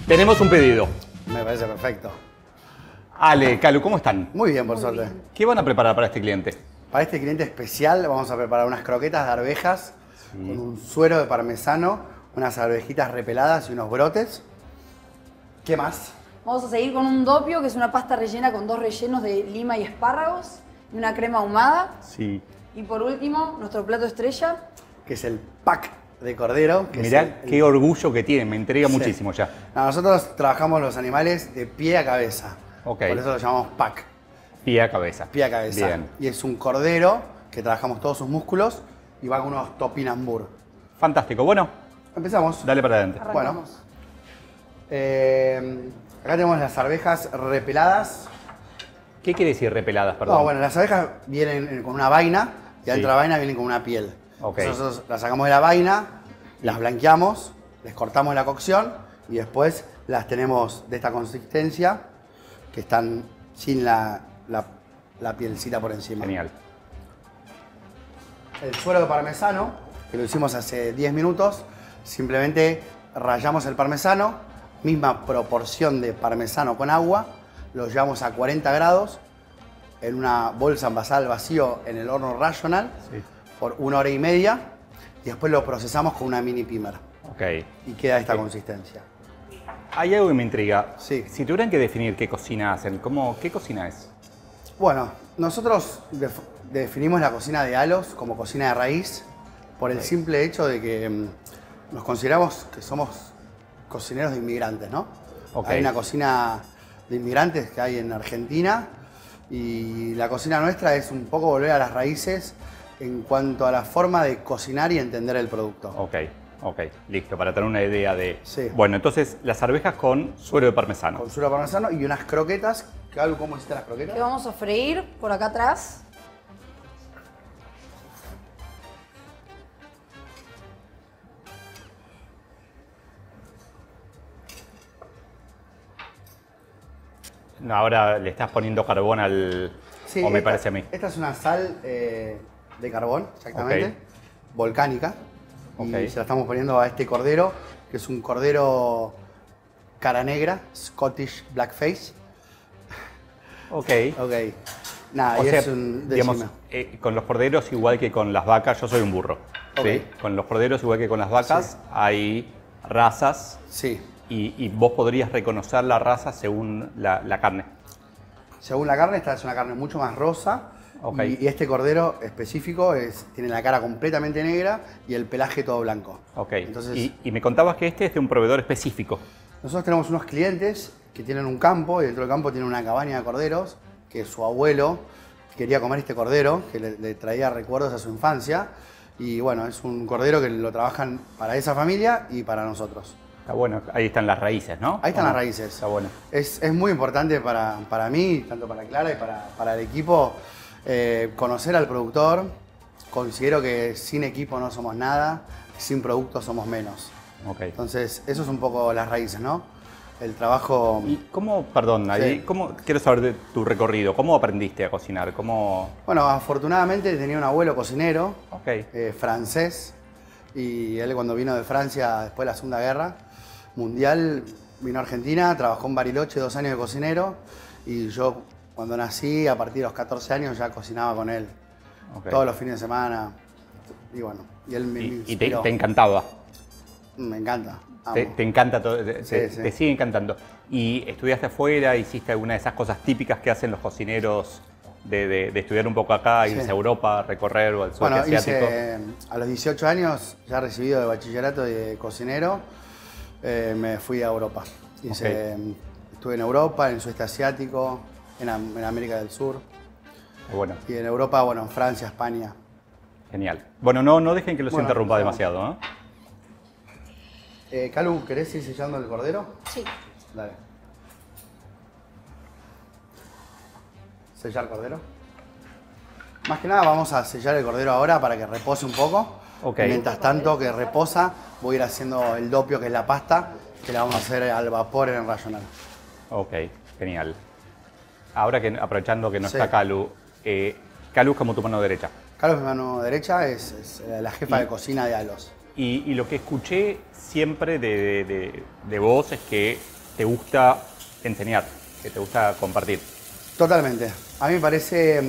Tenemos un pedido. Me parece perfecto. Ale, Calu, ¿cómo están? Muy bien, por suerte. ¿Qué van a preparar para este cliente? Para este cliente especial vamos a preparar unas croquetas de arvejas con un suero de parmesano, unas arvejitas repeladas y unos brotes. ¿Qué más? Vamos a seguir con un doppio, que es una pasta rellena con 2 rellenos de lima y espárragos y una crema ahumada. Sí. Y por último, nuestro plato estrella. Que es el pack de cordero. Que Mirá es qué orgullo que tienen, me intriga muchísimo ya. No, nosotros trabajamos los animales de pie a cabeza. Ok. Por eso lo llamamos pack. Pie a cabeza. Pie a cabeza. Bien. Y es un cordero que trabajamos todos sus músculos y va con unos topinambur. Fantástico. Bueno, Empezamos. dale para adelante. Arrancamos. Acá tenemos las arvejas repeladas. ¿Qué quiere decir repeladas, perdón? No, bueno, las abejas vienen con una vaina y adentro Sí. de la vaina vienen con una piel. Ok. Nosotros las sacamos de la vaina, las blanqueamos, les cortamos la cocción y después las tenemos de esta consistencia que están sin la pielcita por encima. Genial. El suero de parmesano, que lo hicimos hace 10 minutos, simplemente rallamos el parmesano, misma proporción de parmesano con agua, lo llevamos a 40 grados en una bolsa envasada al vacío en el horno Rational Sí. por 1 hora y media y después lo procesamos con una mini pimer Ok. y queda esta consistencia. Hay algo que me intriga. Sí. Si tuvieran que definir qué cocina hacen, ¿qué cocina es? Bueno, nosotros definimos la cocina de Alos como cocina de raíz por el simple hecho de que nos consideramos que somos cocineros de inmigrantes, ¿no? Ok. Hay una cocina de inmigrantes que hay en Argentina y la cocina nuestra es un poco volver a las raíces en cuanto a la forma de cocinar y entender el producto. Ok, ok, listo, para tener una idea de... Sí. Bueno, entonces las arvejas con suero de parmesano. Con suero parmesano y unas croquetas. ¿Cómo hiciste las croquetas? Que vamos a freír por acá atrás. No, ahora le estás poniendo carbón al... Sí, o me parece a mí. Esta es una sal de carbón, exactamente, Ok. volcánica. Y Ok. se la estamos poniendo a este cordero, que es un cordero cara negra, Scottish Blackface. Ok. Ok. Nada, O y sea, es un digamos, decime. con los corderos igual que con las vacas, yo soy un burro. ¿sí? Ok. Con los corderos igual que con las vacas Sí. hay razas Sí. y vos podrías reconocer la raza según la carne. Según la carne, esta es una carne mucho más rosa. Ok. Y este cordero específico tiene la cara completamente negra y el pelaje todo blanco. Ok. Entonces, Y me contabas que este es de un proveedor específico. nosotros tenemos unos clientes que tienen un campo y dentro del campo tienen una cabaña de corderos que su abuelo quería comer este cordero, que le traía recuerdos a su infancia. Y bueno, es un cordero que lo trabajan para esa familia y para nosotros. Está bueno, ahí están las raíces, ¿no? Ahí están ¿O las no? raíces. Está bueno. Es muy importante para mí, tanto para Clara y para el equipo, conocer al productor. Considero que sin equipo no somos nada, sin producto somos menos. Ok. Entonces, eso es un poco las raíces, ¿no? El trabajo... ¿Y cómo, perdón, ahí, Sí. quiero saber de tu recorrido, cómo aprendiste a cocinar? ¿Cómo...? Bueno, afortunadamente tenía un abuelo cocinero, Ok. francés, y él cuando vino de Francia después de la Segunda Guerra Mundial, vino a Argentina, trabajó en Bariloche 2 años de cocinero, y yo cuando nací, a partir de los 14 años, ya cocinaba con él, Ok. todos los fines de semana, y bueno, y él me Y te inspiró. encantaba. Me encanta, amo. Te encanta todo, Sí, sí. te sigue encantando. ¿Y estudiaste afuera? ¿Hiciste alguna de esas cosas típicas que hacen los cocineros de estudiar un poco acá, Sí. irse a Europa, recorrer o al sudeste Bueno, asiático? hice, a los 18 años, ya recibido de bachillerato y de cocinero, me fui a Europa. Estuve en Europa, en el sudeste asiático, en América del Sur. Bueno, Y en Europa, bueno, en Francia, España. genial. Bueno, no dejen que los Bueno, interrumpa empezamos. demasiado, ¿no? Calu, ¿querés ir sellando el cordero? Sí. Dale. Sellar cordero. Más que nada vamos a sellar el cordero ahora para que repose un poco. Ok. Mientras tanto que reposa, voy a ir haciendo el doppio, que es la pasta, que la vamos a hacer al vapor en el Rational. Ok, genial. Ahora que aprovechando que no Sí. está Calu, Calu es como tu mano derecha. Carlos, mi mano derecha, es la jefa de cocina de Alos. Y lo que escuché siempre de vos es que te gusta enseñar, que te gusta compartir. Totalmente. A mí me parece...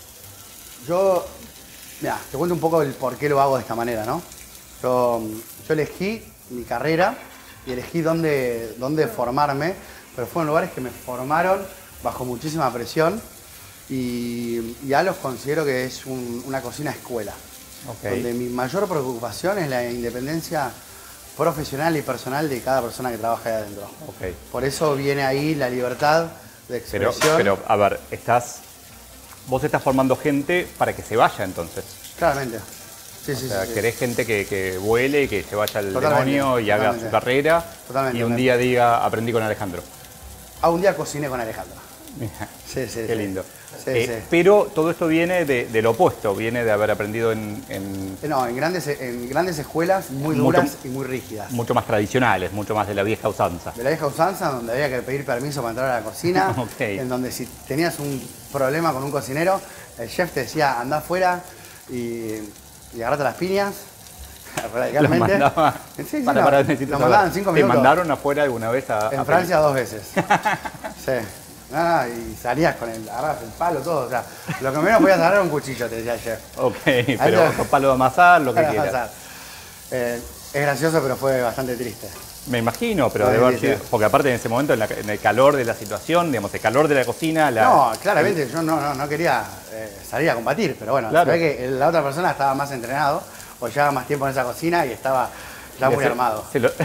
Mira, te cuento un poco el por qué lo hago de esta manera, ¿no? Yo elegí mi carrera y elegí dónde formarme, pero fueron lugares que me formaron bajo muchísima presión y Alos considero que es una cocina escuela, donde mi mayor preocupación es la independencia profesional y personal de cada persona que trabaja ahí adentro. Por eso viene ahí la libertad de expresión. Pero a ver, vos estás formando gente para que se vaya entonces. Claramente. Sí, o sea, querés gente que vuele y que se vaya al demonio y haga su carrera y un día diga, aprendí con Alejandro. Un día cociné con Alejandro. Sí, qué lindo. Pero todo esto viene del opuesto, viene de haber aprendido en grandes escuelas muy duras y muy rígidas. Mucho más tradicionales, mucho más de la vieja usanza. De la vieja usanza, donde había que pedir permiso para entrar a la cocina, en donde si tenías un problema con un cocinero, el chef te decía, andá afuera y agarrate las piñas. Radicalmente. Los mandaba, sí, nos mandaban 5 minutos. ¿Te mandaron afuera alguna vez En Francia 2 veces. Sí. Y salías con agarras el palo, todo. O sea, lo que menos podías agarrar era un cuchillo, te decía el chef. Pero con palo de amasar, lo que quieras. Es gracioso, pero fue bastante triste. Me imagino, pero debe haber sido, porque aparte en ese momento, en el calor de la situación, digamos, el calor de la cocina... No, claramente, yo no quería salir a combatir, pero bueno, se ve que la otra persona estaba más entrenado, o llevaba más tiempo en esa cocina y estaba ya muy armado.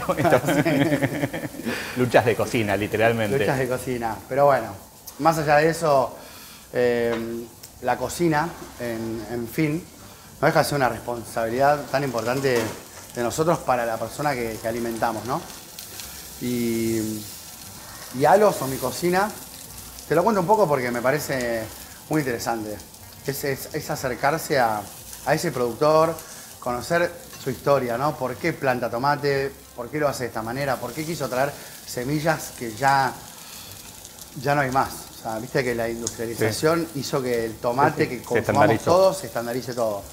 Luchas de cocina, literalmente. Luchas de cocina, pero bueno, más allá de eso, la cocina, en fin, no deja de ser una responsabilidad tan importante de nosotros para la persona que alimentamos, ¿no? Y Alos o mi cocina, te lo cuento un poco porque me parece muy interesante. Es acercarse a ese productor, conocer su historia, ¿no? ¿Por qué planta tomate? ¿Por qué lo hace de esta manera? ¿Por qué quiso traer semillas que ya no hay más? O sea, viste que la industrialización hizo que el tomate que consumamos todos se estandarice todo.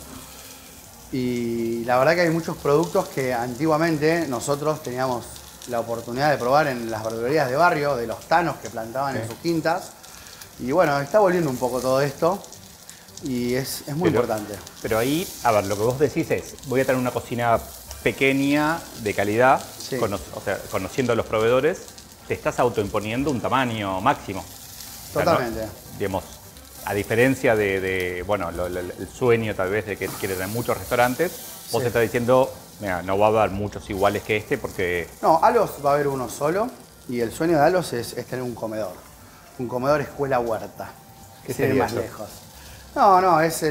Y la verdad que hay muchos productos que antiguamente nosotros teníamos la oportunidad de probar en las verdulerías de barrio, de los tanos que plantaban en sus quintas. Y bueno, está volviendo un poco todo esto y es muy importante. Pero ahí, a ver, lo que vos decís es, voy a tener una cocina pequeña, de calidad, o sea, conociendo a los proveedores, te estás autoimponiendo un tamaño máximo. Totalmente. O sea, ¿no? Digamos, a diferencia bueno, el sueño tal vez de que quiere tener muchos restaurantes, vos estás diciendo, mira, no va a haber muchos iguales que este porque... No, Alos va a haber uno solo y el sueño de Alos es tener un comedor. Un comedor escuela huerta. ¿Qué sería más lejos. No,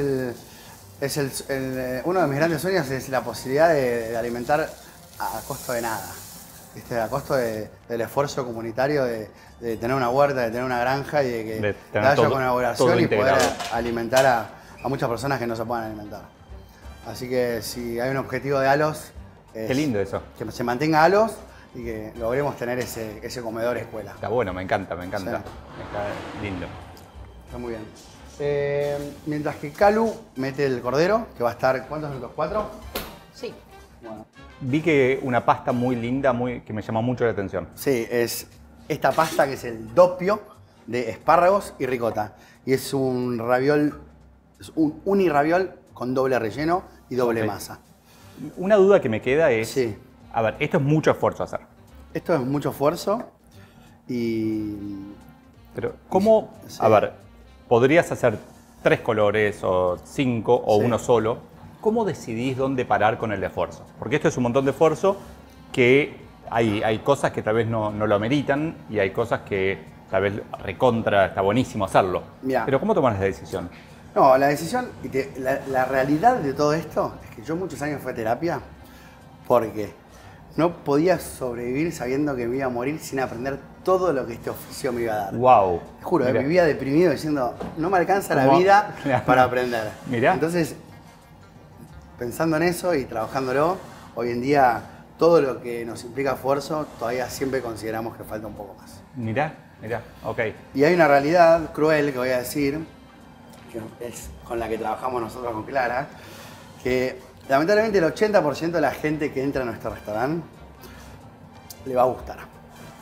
uno de mis grandes sueños es la posibilidad de alimentar a costo de nada. ¿Viste? A costo del esfuerzo comunitario de tener una huerta, de tener una granja y de que haya colaboración y poder alimentar a muchas personas que no se puedan alimentar. Así que si hay un objetivo de Alos, qué lindo eso. Que se mantenga Alos y que logremos tener ese comedor escuela. Está bueno, me encanta. Sí. Está lindo. Está muy bien. Mientras que Calu mete el cordero, que va a estar, ¿cuántos minutos? ¿4? Sí. Bueno. Vi que una pasta muy linda, que me llamó mucho la atención. Sí, es esta pasta que es el doppio de espárragos y ricota. Y es un raviol, un uniraviol con doble relleno y doble masa. Una duda que me queda es, sí. A ver, esto es mucho esfuerzo hacer. Esto es mucho esfuerzo y... Pero, ¿cómo? Sí. A ver, podrías hacer 3 colores o 5 o uno solo. ¿Cómo decidís dónde parar con el esfuerzo? Porque esto es un montón de esfuerzo que hay cosas que tal vez no lo ameritan y hay cosas que tal vez recontra, está buenísimo hacerlo. Mirá. Pero ¿cómo tomas la decisión? No, la decisión, la realidad de todo esto es que yo muchos años fui a terapia porque no podía sobrevivir sabiendo que me iba a morir sin aprender todo lo que este oficio me iba a dar. ¡Wow! Te juro, vivía deprimido diciendo, no me alcanza la vida para aprender. Mirá. Entonces, pensando en eso y trabajándolo, hoy en día todo lo que nos implica esfuerzo, todavía siempre consideramos que falta un poco más. Mirá, ok. Y hay una realidad cruel que voy a decir, que es con la que trabajamos nosotros con Clara, que lamentablemente el 80% de la gente que entra a nuestro restaurante le va a gustar.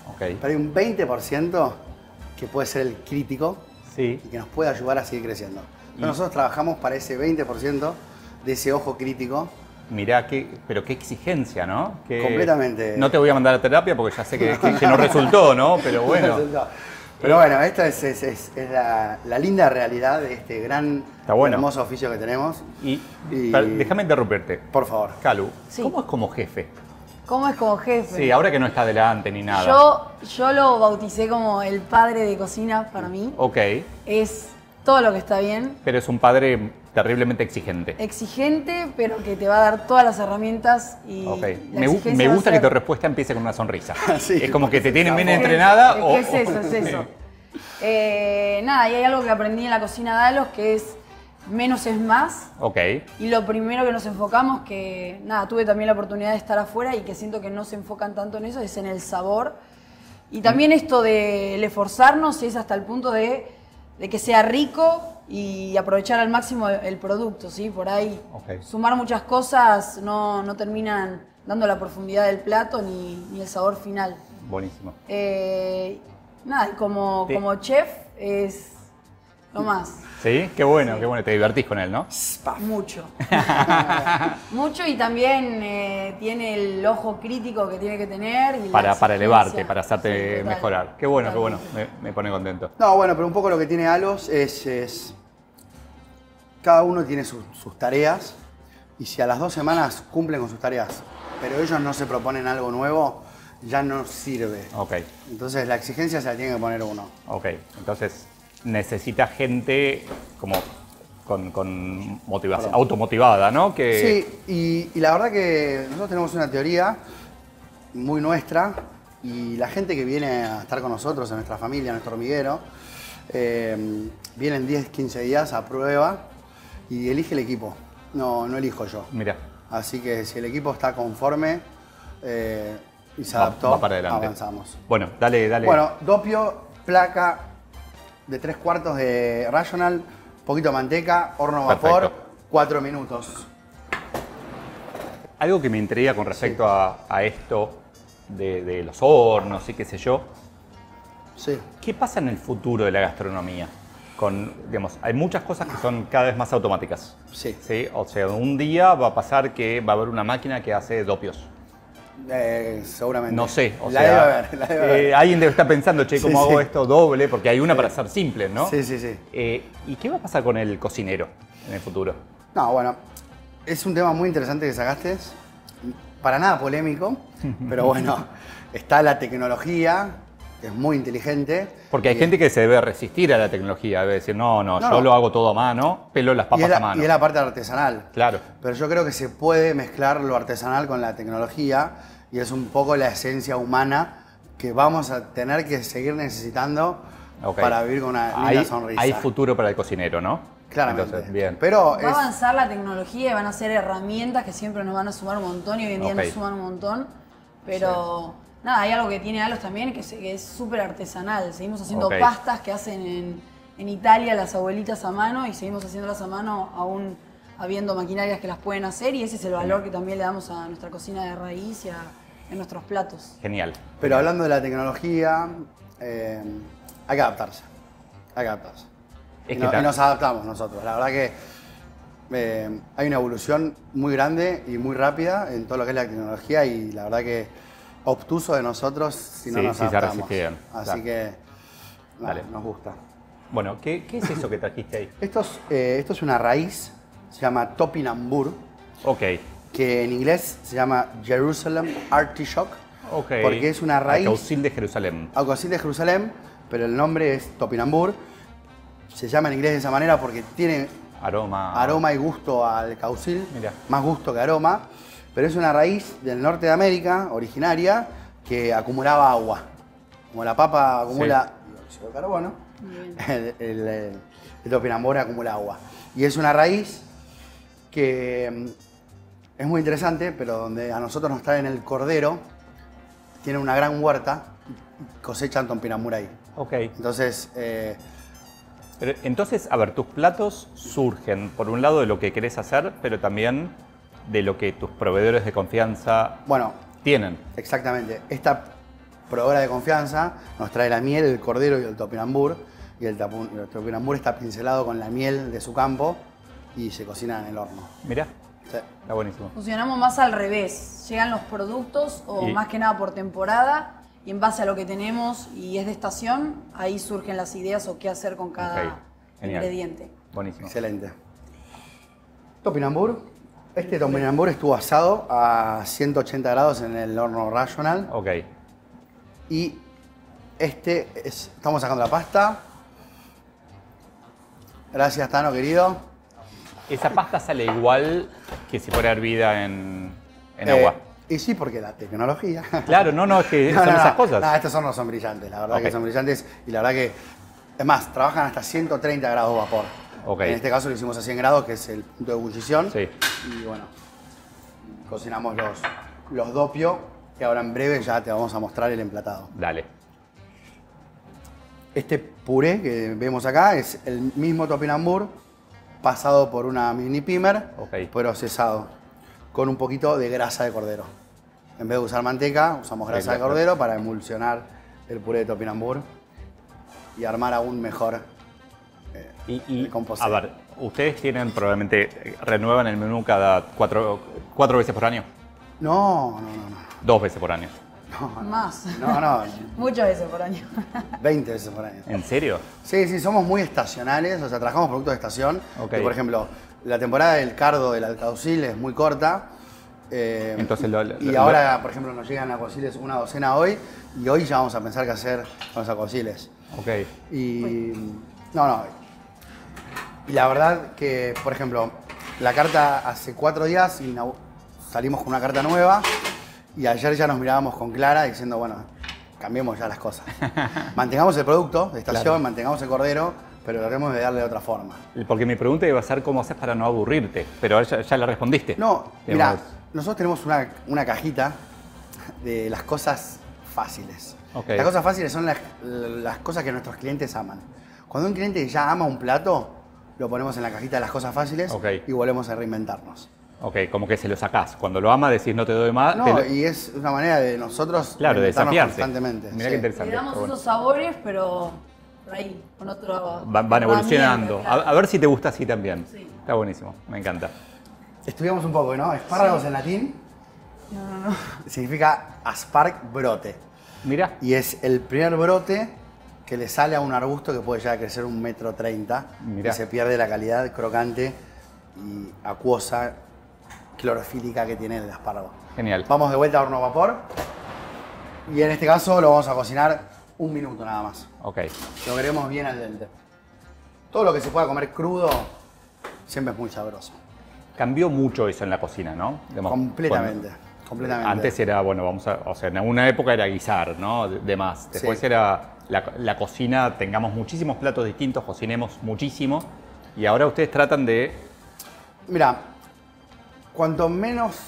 Ok. Pero hay un 20% que puede ser el crítico Sí. y que nos puede ayudar a seguir creciendo. Entonces nosotros trabajamos para ese 20% de ese ojo crítico. Mirá, pero qué exigencia, ¿no? Completamente. No te voy a mandar a terapia porque ya sé que no resultó, ¿no? Pero bueno. Pero bueno, esta es la linda realidad de este gran, Está bueno. hermoso oficio que tenemos. Déjame interrumpirte. Por favor. Calu, Sí. ¿cómo es como jefe? ¿Cómo es como jefe? Sí, ahora que no está delante ni nada. Yo lo bauticé como el padre de cocina para mí. Ok, Es todo lo que está bien, pero es un padre terriblemente exigente. exigente, pero que te va a dar todas las herramientas y Ok. la Me exigencia va a gusta que ser- tu respuesta empiece con una sonrisa. Sí, es como que te tienen bien porque entrenada o... Es eso, es eso. Nada, y hay algo que aprendí en la cocina Dalos que es menos es más. Ok, Y lo primero que nos enfocamos, que nada, tuve también la oportunidad de estar afuera y que siento que no se enfocan tanto en eso, es en el sabor. Y también esto de esforzarnos es hasta el punto de que sea rico y aprovechar al máximo el producto, ¿sí? Por ahí Ok. sumar muchas cosas no terminan dando la profundidad del plato ni el sabor final. buenísimo. Nada, y como chef es lo más. ¿Sí? Qué bueno, te divertís con él, ¿no? Mucho. Mucho y también tiene el ojo crítico que tiene que tener. Y la Para exigencia. elevarte, para hacerte Sí, total. mejorar. Qué bueno, Totalmente. me pone contento. No, bueno, pero un poco lo que tiene Alos es cada uno tiene sus tareas y si a las 2 semanas cumplen con sus tareas, pero ellos no se proponen algo nuevo, ya no sirve. Ok, Entonces la exigencia se la tiene que poner uno. ok. Entonces necesita gente como con motivación, automotivada, ¿no? Sí, y la verdad que nosotros tenemos una teoría muy nuestra y la gente que viene a estar con nosotros, en nuestra familia, en nuestro hormiguero, vienen 10, 15 días a prueba y elige el equipo, no elijo yo. Mira, Así que si el equipo está conforme y se Va- adaptó, va para adelante. avanzamos. bueno, dale. Bueno, doppio, placa de 3/4 de Rational, poquito de manteca, horno a vapor, Perfecto. 4 minutos. Algo que me intriga con respecto a esto de los hornos y qué sé yo, Sí. ¿qué pasa en el futuro de la gastronomía? Digamos, hay muchas cosas que son cada vez más automáticas. Sí. ¿Sí? O sea, un día va a pasar que va a haber una máquina que hace dopios. Seguramente. No sé, o la sea, debe haber, la debe haber. alguien debe estar pensando, che, ¿cómo Sí, hago sí. esto doble? Porque hay una para hacer simple, ¿no? Sí, sí, sí. ¿Y qué va a pasar con el cocinero en el futuro? No, bueno, es un tema muy interesante que sacaste. Para nada polémico, pero bueno, está la tecnología, que es muy inteligente. Porque hay gente que se debe resistir a la tecnología, debe decir, no, yo no. lo hago todo a mano, pelo las Y papas es la, a mano. y es la parte artesanal. Claro. Pero yo creo que se puede mezclar lo artesanal con la tecnología y es un poco la esencia humana que vamos a tener que seguir necesitando Ok. para vivir con una linda sonrisa. Hay futuro para el cocinero, ¿no? Claramente. Entonces, bien. Pero Va a avanzar la tecnología y van a ser herramientas que siempre nos van a sumar un montón y hoy en día Ok. nos suman un montón. Pero nada, hay algo que tiene Alos también que es súper artesanal. Seguimos haciendo Ok. pastas que hacen en Italia las abuelitas a mano y seguimos haciéndolas a mano aún habiendo maquinarias que las pueden hacer y ese es el valor que también le damos a nuestra cocina de raíz y a nuestros platos. Genial. Pero hablando de la tecnología, hay que adaptarse. Hay que adaptarse. Es Y, que y nos adaptamos nosotros. La verdad que hay una evolución muy grande y muy rápida en todo lo que es la tecnología y la verdad que obtuso de nosotros si no Sí, nos sí, se adaptamos. resistieron, Así claro. que Dale. nos gusta. Bueno, ¿qué es eso que trajiste ahí? Esto es una raíz, se llama topinambur, Ok, que en inglés se llama Jerusalem Artichoke, ok. porque es una raíz. Alcaucil de Jerusalén. Alcaucil de Jerusalén, pero el nombre es topinambur. Se llama en inglés de esa manera porque tiene aroma y gusto al caucil, Mirá. más gusto que aroma, pero es una raíz del norte de América, originaria, que acumulaba agua. Como la papa acumula dióxido de carbono, el topinambur acumula agua. Y es una raíz que es muy interesante, pero donde a nosotros nos traen el cordero, tiene una gran huerta, cosechan topinambur ahí. Ok. Entonces, Pero, entonces, a ver, tus platos surgen, por un lado, de lo que querés hacer, pero también de lo que tus proveedores de confianza bueno, tienen. exactamente. proveedora de confianza, nos trae la miel, el cordero y el topinambur. Y el topinambur está pincelado con la miel de su campo y se cocina en el horno. Mirá, Sí. está buenísimo. Funcionamos más al revés. Llegan los productos o más que nada por temporada y en base a lo que tenemos y es de estación, ahí surgen las ideas o qué hacer con cada ingrediente. Buenísimo. Excelente. Topinambur. Este topinambur estuvo asado a 180 grados en el horno rational. Ok. Y estamos sacando la pasta. Gracias, Tano, querido. ¿Esa pasta sale igual que si fuera hervida en agua? Y sí, porque la tecnología. Claro, no, es que son esas cosas. No, estos hornos son brillantes, la verdad que son brillantes. Y la verdad que, es más, trabajan hasta 130 grados vapor. Ok. En este caso lo hicimos a 100 grados, que es el punto de ebullición. Sí. Y bueno, cocinamos los dopio, que ahora en breve ya te vamos a mostrar el emplatado. Dale. Este puré que vemos acá es el mismo topinambur pasado por una mini pimer, procesado con un poquito de grasa de cordero. En vez de usar manteca, usamos grasa de cordero para emulsionar el puré de topinambur y armar aún mejor el composé. A ver, ustedes tienen probablemente, renuevan el menú cada cuatro veces por año. No. 2 veces por año. Más. No. Muchas veces por año. 20 veces por año. ¿En serio? Sí, somos muy estacionales, o sea, trabajamos productos de estación. Ok. Y, por ejemplo, la temporada del cardo, del alcaucil es muy corta. Entonces ahora, por ejemplo, nos llegan alcauciles una docena hoy y hoy ya vamos a pensar qué hacer con los alcauciles. Ok. Y y la verdad que, por ejemplo, la carta hace 4 días y salimos con una carta nueva y ayer ya nos mirábamos con Clara diciendo, bueno, cambiemos ya las cosas. Mantengamos el producto de estación, mantengamos el cordero, pero tratemos de darle de otra forma. Porque mi pregunta iba a ser cómo haces para no aburrirte, pero ya la respondiste. No, mira, nosotros tenemos una cajita de las cosas fáciles. Okay. Las cosas fáciles son las cosas que nuestros clientes aman. Cuando un cliente ya ama un plato, lo ponemos en la cajita de las cosas fáciles y volvemos a reinventarnos. Ok, como que se lo sacás. Cuando lo ama decís no te doy más. No, y es una manera de nosotros de desafiarse constantemente. Mirá qué interesante. Le damos esos sabores, pero por ahí, con otro... Van evolucionando. Claro. A ver si te gusta así también. Sí. Está buenísimo, me encanta. Estudiamos un poco, ¿no? Espárragos en latín. No. Significa asparg brote. Mira. Y es el primer brote que le sale a un arbusto que puede llegar a crecer 1,30 m. Y se pierde la calidad crocante y acuosa, clorofílica que tiene el espárrago. Genial. Vamos de vuelta a horno a vapor. Y en este caso lo vamos a cocinar 1 minuto nada más. Ok. Lo queremos bien al dente. Todo lo que se pueda comer crudo siempre es muy sabroso. Cambió mucho eso en la cocina, ¿no? Completamente. Antes era, bueno, en alguna época era guisar, ¿no? De más. Después era la cocina, tengamos muchísimos platos distintos, cocinemos muchísimo. Y ahora ustedes tratan de... Mira, cuanto menos...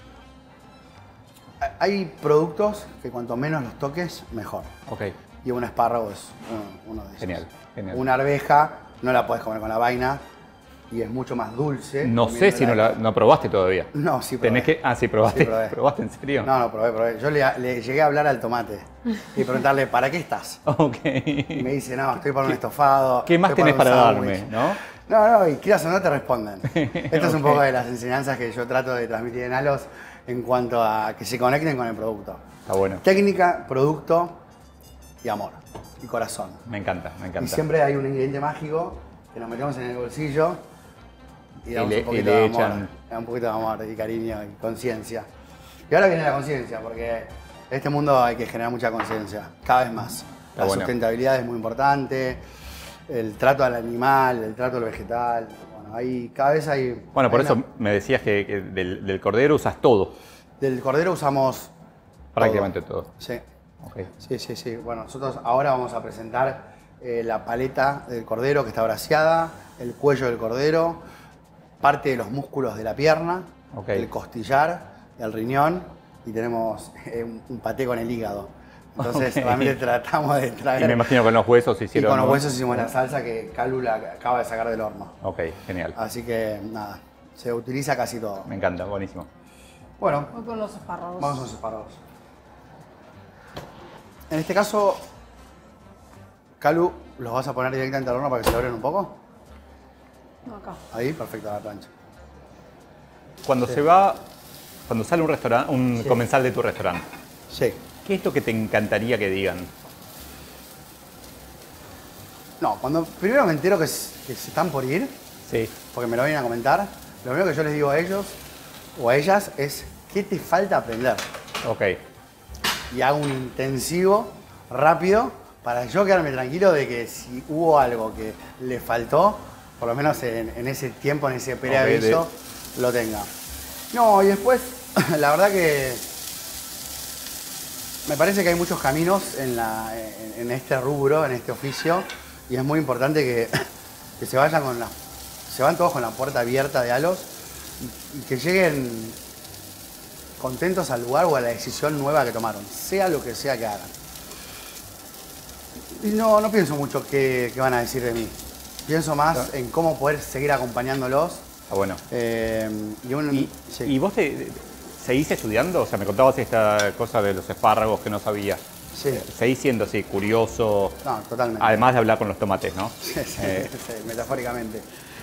Hay productos que cuanto menos los toques, mejor. Ok. Y un espárrago es uno de esos. Genial. Una arveja no la puedes comer con la vaina y es mucho más dulce. No sé si no probaste todavía. No, sí probé. Sí probaste. Sí, probé. ¿Probaste en serio? No, probé. Yo le llegué a hablar al tomate y preguntarle, ¿para qué estás? Ok. Y me dice, no, estoy para un estofado. ¿Qué más tenés para darme? No, y quieras o no te responden. Esto es un poco de las enseñanzas que yo trato de transmitir en Alos en cuanto a que se conecten con el producto. Está bueno. Técnica, producto y amor. Y corazón. Me encanta. Y siempre hay un ingrediente mágico que nos metemos en el bolsillo y damos un poquito de amor. Un poquito de amor y cariño y conciencia. Y ahora viene la conciencia, porque en este mundo hay que generar mucha conciencia, cada vez más. La sustentabilidad es muy importante, el trato al animal, el trato al vegetal. Bueno, cada vez hay... Bueno, por eso me decías que del cordero usas todo. Del cordero usamos... Prácticamente todo. Sí. Okay. Sí. Bueno, nosotros ahora vamos a presentar la paleta del cordero que está braseada, el cuello del cordero, parte de los músculos de la pierna, el costillar, el riñón y tenemos un paté con el hígado. Entonces realmente tratamos de traer... Y me imagino con los huesos hicieron... Y con los huesos hicimos la salsa que Calu la acaba de sacar del horno. Ok, genial. Así que nada, se utiliza casi todo. Me encanta, buenísimo. Bueno, voy con los espárragos. Vamos con los espárragos. En este caso, Calu, ¿los vas a poner directamente al horno para que se doren un poco? No, acá. Ahí, perfecto, a la plancha. Cuando cuando sale un restaurante, un comensal de tu restaurante, Sí. ¿qué es lo que te encantaría que digan? No, cuando primero me entero que se están por ir, Sí. porque me lo vienen a comentar, lo primero que yo les digo a ellos o a ellas es, ¿qué te falta aprender? Ok. Y hago un intensivo rápido para yo quedarme tranquilo de que si hubo algo que le faltó, por lo menos en ese tiempo, en ese preaviso, lo tenga. No, y después, la verdad que me parece que hay muchos caminos en este rubro, en este oficio, y es muy importante que se vayan se van todos con la puerta abierta de Alos y que lleguen contentos al lugar o a la decisión nueva que tomaron, sea lo que sea que hagan. Y no pienso mucho qué van a decir de mí. Pienso más en cómo poder seguir acompañándolos. Ah, bueno. Sí. ¿Y vos seguís estudiando? O sea, me contabas esta cosa de los espárragos que no sabía. Sí. ¿Seguís siendo así curioso? No, totalmente. Además de hablar con los tomates, ¿no? Sí, metafóricamente.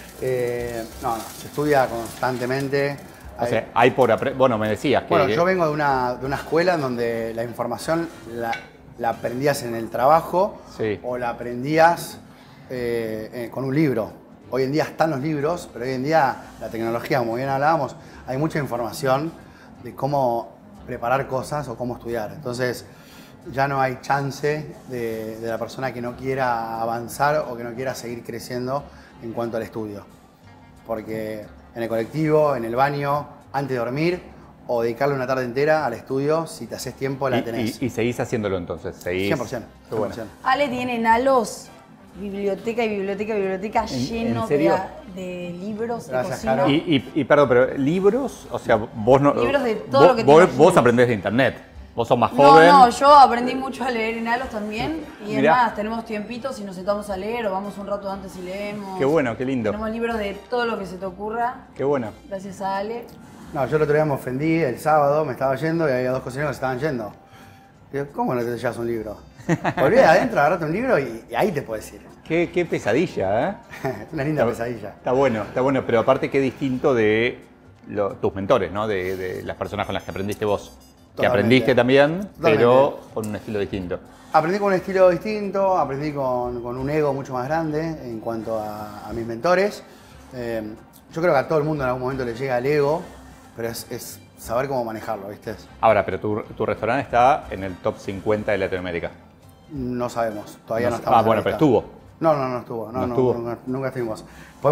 No, se estudia constantemente. O sea, hay por aprender. Bueno, me decías que. Bueno, yo vengo de una escuela en donde la información la aprendías en el trabajo Sí. o la aprendías con un libro. Hoy en día están los libros, pero hoy en día la tecnología, como bien hablábamos, hay mucha información de cómo preparar cosas o cómo estudiar. Entonces, ya no hay chance de la persona que no quiera avanzar o que no quiera seguir creciendo en cuanto al estudio. Porque en el colectivo, en el baño, antes de dormir, o dedicarle una tarde entera al estudio, si te haces tiempo la tenés. Y seguís haciéndolo entonces. Seguís. 100%. Qué bueno. 100%. Ale tiene en Alos biblioteca y biblioteca lleno serio? de libros de Gracias, cocina. Caro. Y perdón, pero libros, o sea, vos no. Libros de todo vos, lo que te vos, imagines. vos aprendés de internet. Vos sos más No, joven. no, yo aprendí mucho a leer en Alos también. Y Mirá. es más, tenemos tiempitos y nos sentamos a leer o vamos un rato antes y leemos. Qué bueno, qué lindo. Tenemos libros de todo lo que se te ocurra, Qué bueno. gracias a Ale. No, yo el otro día me ofendí, el sábado me estaba yendo y había dos cocineros que se estaban yendo. Digo, ¿cómo no te llevas un libro? Volví adentro, agarrate un libro y ahí te puedes ir. Qué pesadilla, ¿eh? Una linda pesadilla. Está bueno, pero aparte qué distinto de tus mentores, ¿no? De las personas con las que aprendiste vos. Que Totalmente. aprendiste también, Totalmente. pero con un estilo distinto. Aprendí con un estilo distinto, aprendí con un ego mucho más grande en cuanto a mis mentores. Yo creo que a todo el mundo en algún momento le llega el ego, pero es saber cómo manejarlo, ¿viste? Ahora, pero tu restaurante está en el top 50 de Latinoamérica. No sabemos, todavía no sé. estamos. Ah, en bueno, la pero lista. estuvo. No estuvo. ¿No estuvo? Nunca estuvimos.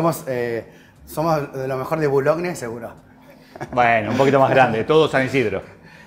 Somos de lo mejor de Boulogne, seguro. Bueno, un poquito más grande, todo San Isidro.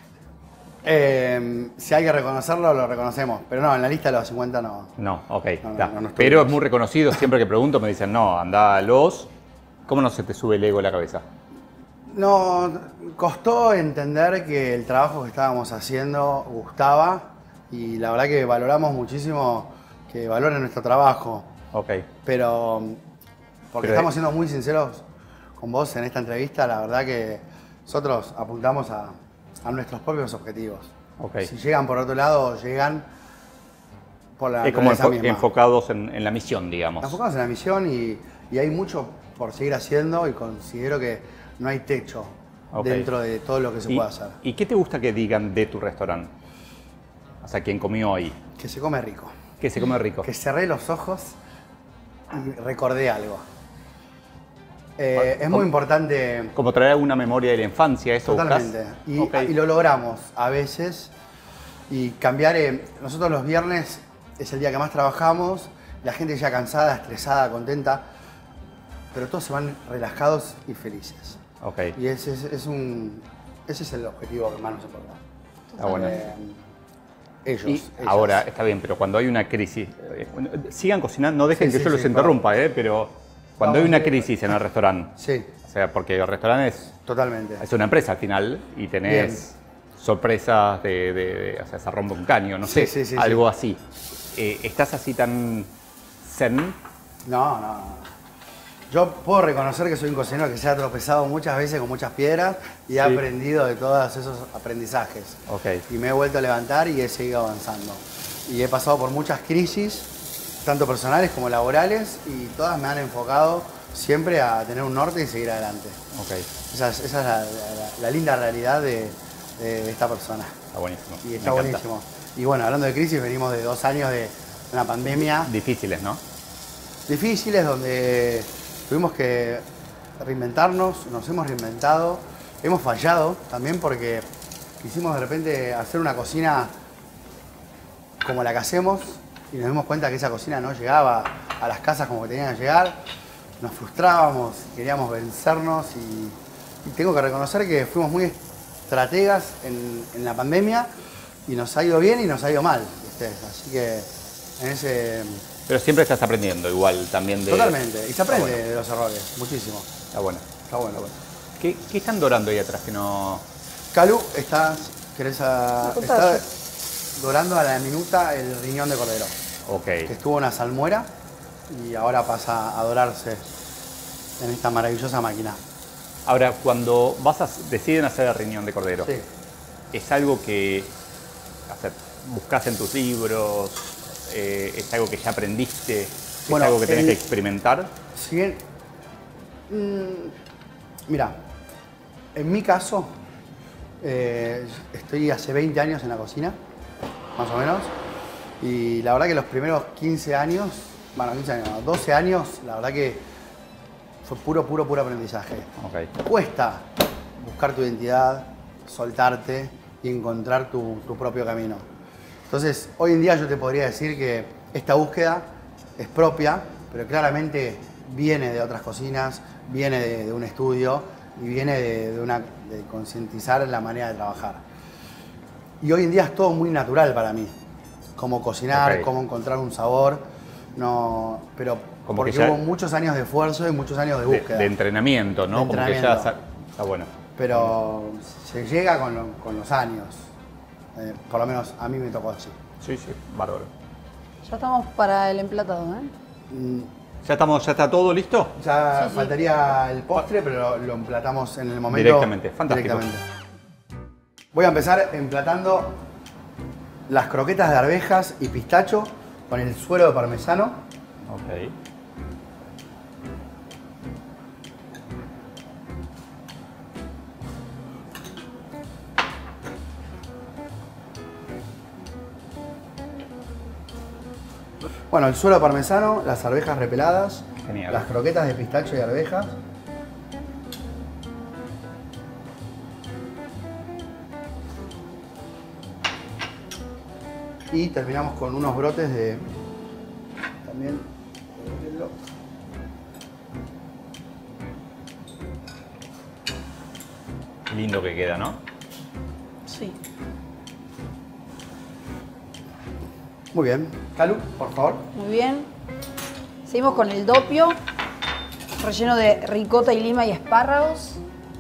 Si hay que reconocerlo, lo reconocemos. Pero no, en la lista de los 50 no. No, ok. No, está. no estuvimos. Pero es muy reconocido, siempre que pregunto me dicen, no, anda a los... ¿Cómo no se te sube el ego a la cabeza? No, costó entender que el trabajo que estábamos haciendo gustaba y la verdad que valoramos muchísimo que valoren nuestro trabajo. Ok. Pero, porque Pero, estamos siendo muy sinceros con vos en esta entrevista, la verdad que nosotros apuntamos a nuestros propios objetivos. Ok. Si llegan por otro lado, llegan por la Es como naturaleza misma. enfocados en la misión, digamos. Enfocados en la misión y hay mucho por seguir haciendo y considero que no hay techo Ok. dentro de todo lo que se puede hacer. ¿Y qué te gusta que digan de tu restaurante? O sea, quien comió ahí. Que se come rico. Que se come rico. Que cerré los ojos y recordé algo. Es muy importante. Como traer alguna memoria de la infancia, eso Totalmente. buscas. Y lo logramos a veces. Y cambiar. Nosotros los viernes es el día que más trabajamos. La gente ya cansada, estresada, contenta. Pero todos se van relajados y felices. Ok. Y ese es el objetivo que más nos importa. Está bueno. Ellos. Y ellas. ahora, está bien, pero cuando hay una crisis, sigan cocinando, no dejen Sí, que sí, yo los sí, interrumpa, pero cuando hay Vamos, una crisis en el restaurante, Sí, o sea, porque el restaurante totalmente. es una empresa al final y tenés sorpresas o sea, se rompe un caño, no sé, Sí, algo así. ¿Estás así tan zen? No. Yo puedo reconocer que soy un cocinero que se ha tropezado muchas veces con muchas piedras y he aprendido de todos esos aprendizajes. Ok. Y me he vuelto a levantar y he seguido avanzando. Y he pasado por muchas crisis, tanto personales como laborales, y todas me han enfocado siempre a tener un norte y seguir adelante. Ok. Esa es la linda realidad de esta persona. Está buenísimo. Y está Me encanta. buenísimo. Y bueno, hablando de crisis, venimos de 2 años de una pandemia Difíciles, ¿no? difíciles donde tuvimos que reinventarnos, nos hemos reinventado, hemos fallado también porque quisimos de repente hacer una cocina como la que hacemos y nos dimos cuenta que esa cocina no llegaba a las casas como que tenían que llegar, nos frustrábamos, queríamos vencernos y tengo que reconocer que fuimos muy estrategas en la pandemia y nos ha ido bien y nos ha ido mal, ¿viste? Así que en ese... Pero siempre estás aprendiendo igual también de... Totalmente, y se aprende Está bueno. de los errores, muchísimo. Está bueno. Está bueno. ¿Qué están dorando ahí atrás que no...? Calu, está Contayo. dorando a la minuta el riñón de cordero, Ok. que estuvo en una salmuera y ahora pasa a dorarse en esta maravillosa máquina. Ahora, cuando deciden hacer el riñón de cordero, Sí. ¿es algo que buscas en tus libros? ¿Es algo que ya aprendiste? ¿Es Bueno, algo que tenés que experimentar? Si bien, mira, en mi caso, estoy hace 20 años en la cocina, más o menos, y la verdad que los primeros 15 años, bueno, 15 años, no, 12 años, la verdad que fue puro aprendizaje. Ok. Cuesta buscar tu identidad, soltarte y encontrar tu propio camino. Entonces, hoy en día yo te podría decir que esta búsqueda es propia, pero claramente viene de otras cocinas, viene de un estudio y viene de concientizar la manera de trabajar. Y hoy en día es todo muy natural para mí, cómo cocinar, Ok. cómo encontrar un sabor, no, pero Como porque que ya- hubo muchos años de esfuerzo y muchos años de búsqueda. De entrenamiento, ¿no? De Como que ya entrenamiento. está bueno. Pero se llega con los años. Por lo menos a mí me tocó así. Sí, bárbaro. Ya estamos para el emplatado, ¿eh? ¿Ya está todo listo? Ya Sí. faltaría el postre, pero lo emplatamos en el momento. Directamente, fantástico. Voy a empezar emplatando las croquetas de arvejas y pistacho con el suero de parmesano. Ok. Bueno, el suero de parmesano, las arvejas repeladas, Genial. las croquetas de pistacho y arvejas. Y terminamos con unos brotes de... También... Lindo que queda, ¿no? Sí. Muy bien. Calu, por favor. Muy bien. Seguimos con el dopio, relleno de ricota y lima y espárragos.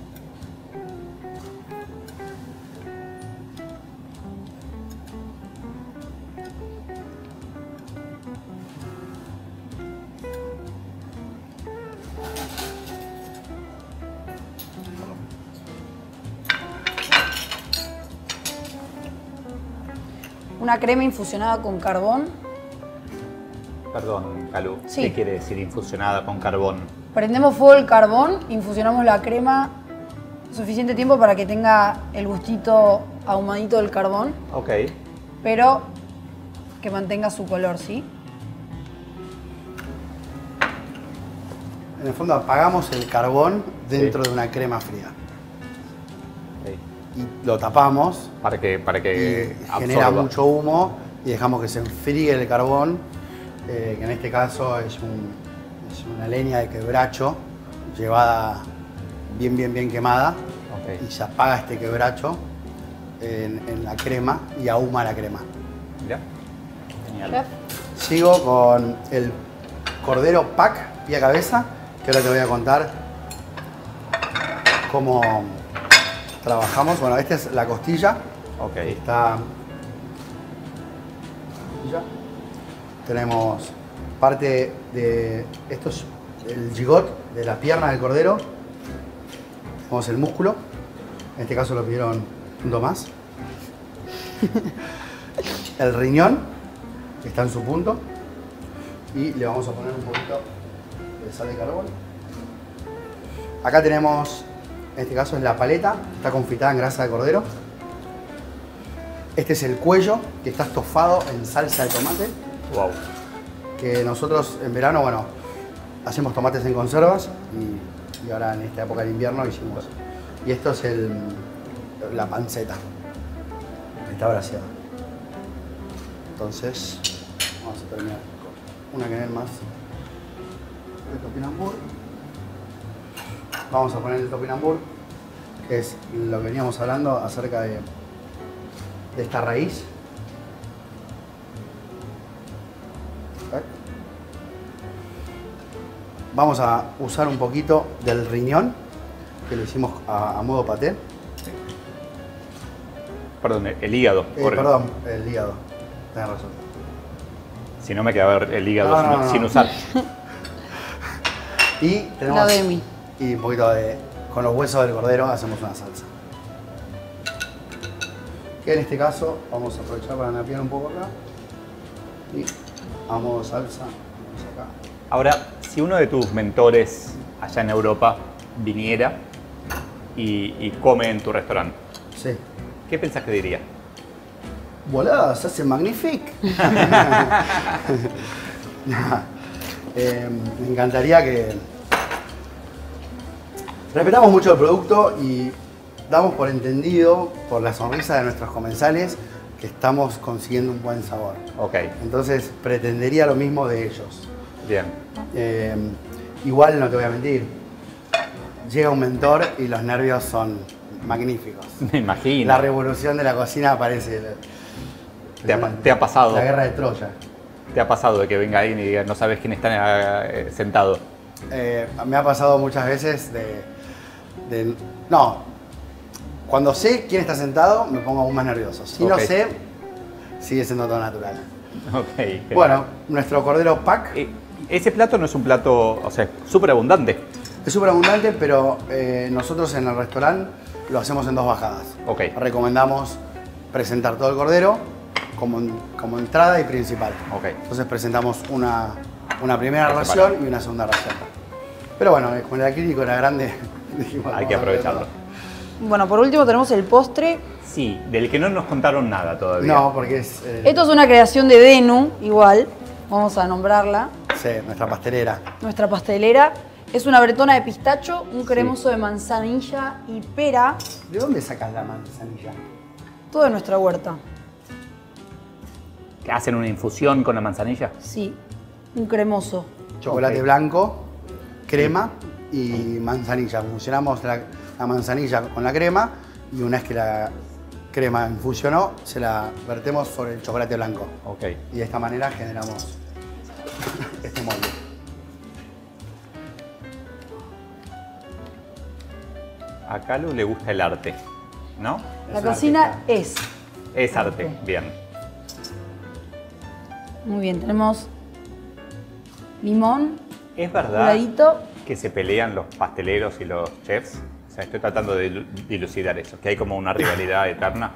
Una crema infusionada con carbón. Perdón, Calu. Sí. ¿Qué quiere decir infusionada con carbón? Prendemos fuego el carbón, infusionamos la crema suficiente tiempo para que tenga el gustito ahumadito del carbón, Ok. pero que mantenga su color, ¿sí? En el fondo apagamos el carbón dentro Sí. de una crema fría. Ok. Y lo tapamos Para que y genera absorba. mucho humo y dejamos que se enfríe el carbón, que en este caso es una leña de quebracho llevada bien quemada. Ok. Y se apaga este quebracho en la crema y ahuma la crema. Mira. Genial. Chef. Sigo con el cordero pack pie a cabeza, que ahora te voy a contar cómo trabajamos. Bueno, esta es la costilla. Ok. Está la costilla. Tenemos parte de esto es el gigot de la pierna del cordero. Tenemos el músculo. En este caso lo pidieron un punto más. El riñón, que está en su punto. Y le vamos a poner un poquito de sal de carbón. Acá tenemos, en este caso es la paleta, está confitada en grasa de cordero. Este es el cuello, que está estofado en salsa de tomate. Wow. Que nosotros en verano, bueno, hacemos tomates en conservas y ahora en esta época de invierno hicimos. Y esto es la panceta. Está braseada. Entonces, vamos a terminar con una quenelle más de topinambur. Vamos a poner el topinambur, que es lo que veníamos hablando acerca de esta raíz. Vamos a usar un poquito del riñón, que lo hicimos a modo paté. Perdón, el hígado. Perdón, el hígado. Tenés razón. Si no me queda ver el hígado No. sin usar. Y tenemos... La demi. Y un poquito de... Con los huesos del cordero hacemos una salsa. Que en este caso vamos a aprovechar para napear un poco acá. Y a modo salsa, vamos acá. Ahora, si uno de tus mentores allá en Europa viniera y come en tu restaurante, Sí. ¿qué pensás que diría? Volá, se hace magnifique. Me encantaría que... Respetamos mucho el producto y damos por entendido, por la sonrisa de nuestros comensales, que estamos consiguiendo un buen sabor. Ok, Entonces pretendería lo mismo de ellos. bien. Igual no te voy a mentir, llega un mentor y los nervios son magníficos. Me imagino. La revolución de la cocina parece ¿Te ha pasado? la guerra de Troya. ¿Te ha pasado de que venga alguien y diga, no sabes quién está sentado? Me ha pasado muchas veces no, cuando sé quién está sentado me pongo aún más nervioso. Si no Ok. sé, sigue siendo todo natural. Ok. Bueno, nuestro cordero pack Ese plato no es un plato, o sea, súper abundante. es súper abundante, pero nosotros en el restaurante lo hacemos en 2 bajadas. Ok. Recomendamos presentar todo el cordero como entrada y principal. Ok. Entonces presentamos una primera Por ración separado. y una segunda ración. Pero bueno, como el acrílico era grande, dijimos, Hay que vamos a hacer aprovecharlo. todo. Bueno, por último tenemos el postre. Sí, del que no nos contaron nada todavía. No, porque es Esto es una creación de Denu, igual. Vamos a nombrarla. sí, nuestra pastelera. Nuestra pastelera. Es una bretona de pistacho, un cremoso de manzanilla y pera. ¿De dónde sacas la manzanilla? Todo de nuestra huerta. ¿Que hacen una infusión con la manzanilla? Sí, un cremoso. Chocolate Ok. blanco, crema y manzanilla. Fusionamos la manzanilla con la crema y una vez que la crema infusionó, se la vertemos sobre el chocolate blanco. Ok. Y de esta manera generamos este molde. A Calu le gusta el arte, ¿no? La Es una cocina artista. es. Es arte, bien. Muy bien, tenemos limón, ¿Es verdad curadito. que se pelean los pasteleros y los chefs? O sea, estoy tratando de dilucidar eso, que hay como una rivalidad eterna.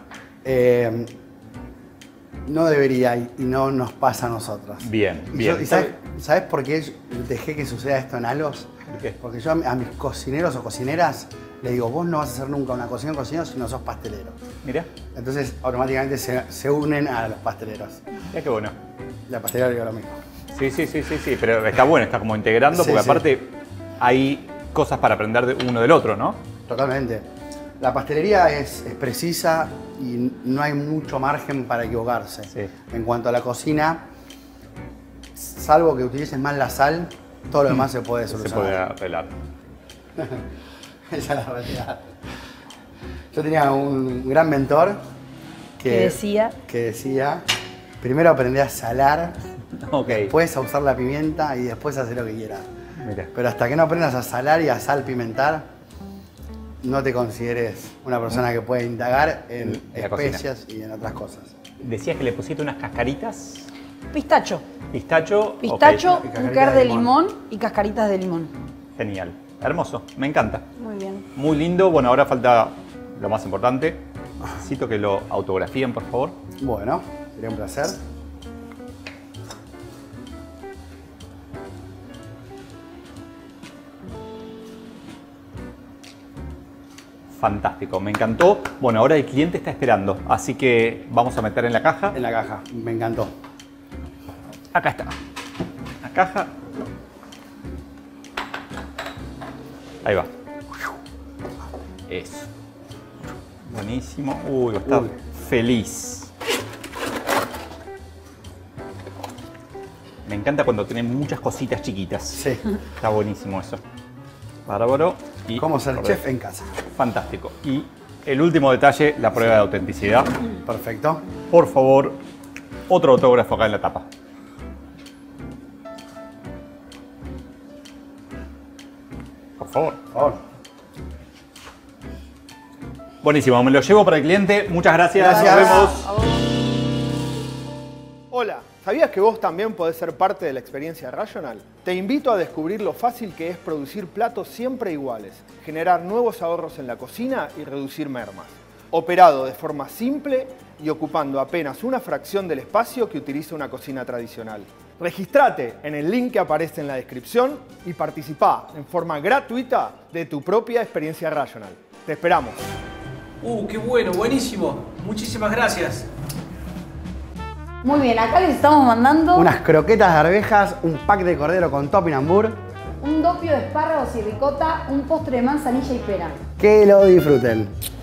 No debería y no nos pasa a nosotros. Bien, Y bien. yo- y ¿sabes por qué dejé que suceda esto en Alos? ¿Por qué? Porque yo a mis cocineros o cocineras les digo, vos no vas a hacer nunca una cocina o cocinero si no sos pastelero. Mira, Entonces automáticamente se unen a los pasteleros. mira qué bueno. La pastelera digo lo mismo. Sí, pero está bueno, está como integrando, Sí, porque sí. aparte hay cosas para aprender de uno del otro, ¿no? Totalmente. La pastelería es precisa y no hay mucho margen para equivocarse. Sí. En cuanto a la cocina, salvo que utilices más la sal, todo lo demás se puede Se puede solucionar. arreglar. Esa es la realidad. Yo tenía un gran mentor Que que decía, primero aprendí a salar, Ok. después a usar la pimienta y después a hacer lo que quieras. Mira. Pero hasta que no aprendas a salar y a salpimentar, no te consideres una persona que puede indagar en En la cocina. especias y en otras cosas. Decías que le pusiste unas cascaritas. Pistacho. Pistacho. Pistacho, Y un cascaritas quer de de limón. limón y cascaritas de limón. Genial. Hermoso. Me encanta. Muy bien. Muy lindo. Bueno, ahora falta lo más importante. Necesito que lo autografíen, por favor. Bueno, sería un placer. Fantástico, me encantó. Bueno, ahora el cliente está esperando, así que vamos a meter en la caja. En la caja, me encantó. Acá está. La caja. Ahí va. Eso. Buenísimo. Uy, va a estar feliz. Me encanta cuando tienen muchas cositas chiquitas. Sí. Está buenísimo eso. Bárbaro. Y Cómo ser chef en casa. fantástico. Y el último detalle, la prueba de autenticidad. Perfecto. Por favor, otro autógrafo acá en la tapa. Por favor. Por favor. Buenísimo, me lo llevo para el cliente. Muchas gracias. Gracias. Nos vemos. A vos. Hola, ¿sabías que vos también podés ser parte de la experiencia Rational? Te invito a descubrir lo fácil que es producir platos siempre iguales, generar nuevos ahorros en la cocina y reducir mermas. Operado de forma simple y ocupando apenas una fracción del espacio que utiliza una cocina tradicional. Regístrate en el link que aparece en la descripción y participá en forma gratuita de tu propia experiencia Rational. Te esperamos. Qué bueno, buenísimo. Muchísimas gracias. Muy bien, acá les estamos mandando Unas croquetas de arvejas, un pack de cordero con topinambur. un doppio de espárragos y ricota, un postre de manzanilla y pera. Que lo disfruten.